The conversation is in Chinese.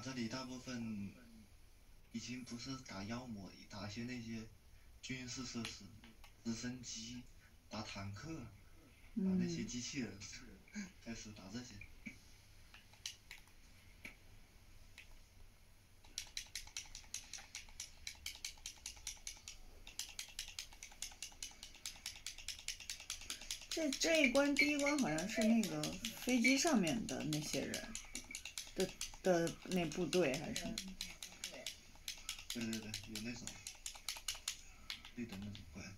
这里大部分已经不是打妖魔，打些那些军事设施，直升机，打坦克，打那些机器人，开始打这些。 这一关第一关好像是那个飞机上面的那些人的那部队还是？ 对，有那种绿的那种怪。